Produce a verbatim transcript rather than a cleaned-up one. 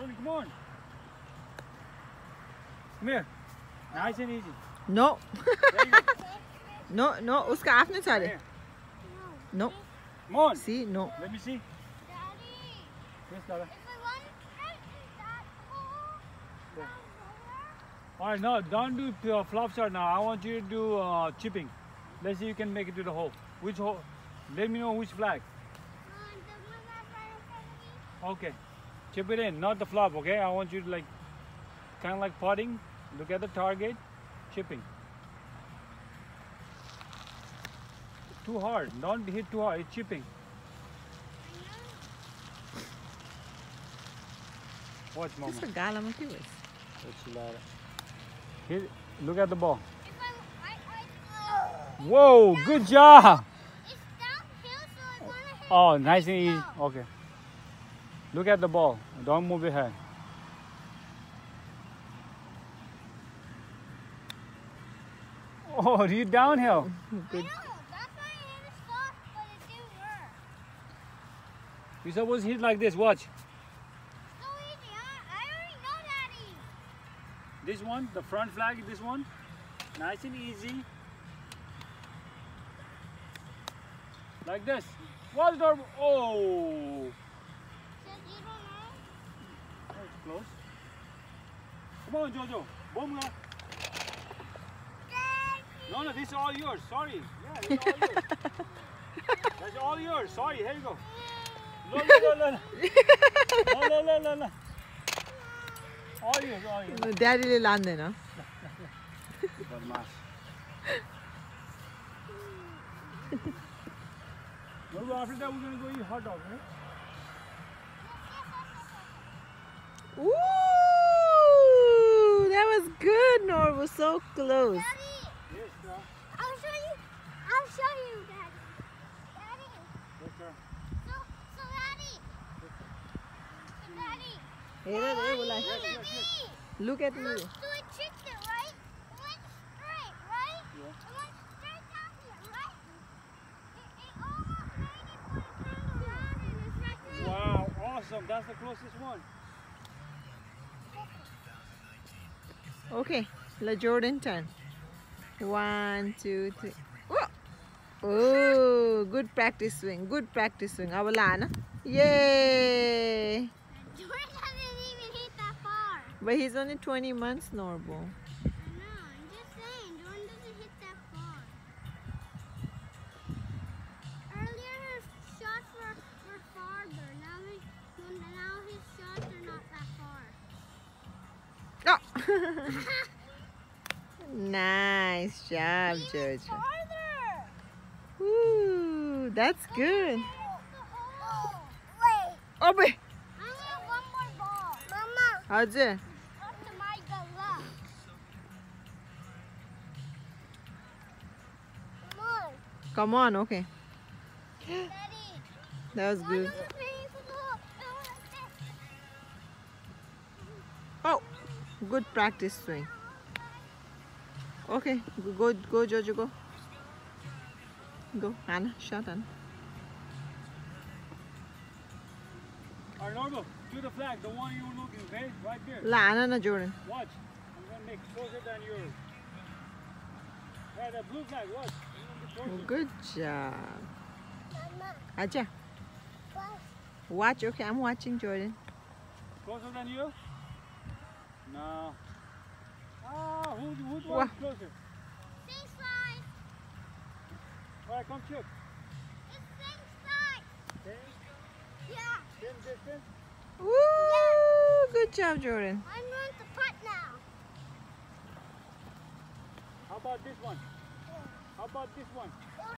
Jordan, come on. Come here. Nice and easy. No. There you go. No, no. उसका आपने सारे. Here. No. Come on. See, no. Let me see. Daddy, Yes, Dada. if I want to is that hole? Yeah. All right, no, don't do uh, flop shot now. I want you to do uh, chipping. Let's see if you can make it to the hole. Which hole? Let me know which flag. Um, the one that's right in front of me. Okay. Chip it in, not the flop, okay? I want you to like, kind of like putting. Look at the target. Chipping. Too hard. Don't hit too hard. It's chipping. Watch, Mama. This is gala mo kiwas. It's loud. Hit. Look at the ball. If I, I, I, Whoa! Good job. it's downhill, so I want to hit. Oh, nice and easy. Okay. Look at the ball. Don't move your head. Oh, you downhill. Good. I know, that's why I hit it soft, but it didn't work. You're supposed to hit like this. Watch. So easy, huh? I already know, Daddy. This one, the front flag is this one. Nice and easy. Like this. Watch the oh. Says you don't know. Oh, it's close. Come on, Jojo. Boom. Now. No, no, this is all yours. Sorry. Yeah, this is all yours. That's all yours. Sorry. Here you go. No, no, no, no. No, no, no, no, no. All yours, all yours. Daddy le lande na. Badmash. No, after that we're gonna go eat hot dog, right? Ooh, that was good. Nor was so close. Daddy, Yes, sir. I'll show you. I'll show you, Daddy. Daddy. Yes, sir. So, so Daddy. So Daddy. Here, there, bola. Look at yes, me. Look at me. So it tricked it, right? It went straight, right? Yeah. It went straight down here, right? It, it almost made it, but it turned around and it's right there. Wow, awesome. That's the closest one. Okay, let Jordan turn. One, two, three. Whoa. Oh, good practice swing. Good practice swing. Awala na. Yay! Jordan hasn't even hit that far. But he's only twenty months, Norbo. I know, I'm just saying, Jordan doesn't hit that far. Earlier his shots were, were farther. Now, he, now his shots are not that far. Oh! Nice job, Even Jojo. farther! Ooh, that's good. Wait, Oh, boy. I want one more ball. Mama, How's it? up to my gala. Come on, Come on, okay. Daddy. That was Why good. does it make it look like this? Oh, good practice swing. Okay, go, go, go, Jojo, go. Go, Anna, shot Anna. All right, Norbo, to the flag, the one you were looking, okay? Right there. La Anna na Jordan. Watch. I'm gonna make closer than yours. Yeah, the blue flag, watch. Oh, good job. Mama, Aja, what? watch. Okay, I'm watching Jordan. Closer than you? No. Ah, who, who's Wha- one closer? Same size. All right, come chip. It's same size. Same, Yeah. same distance. Woo! Good job, Jordan. I'm going to putt now. How about this one? How about this one?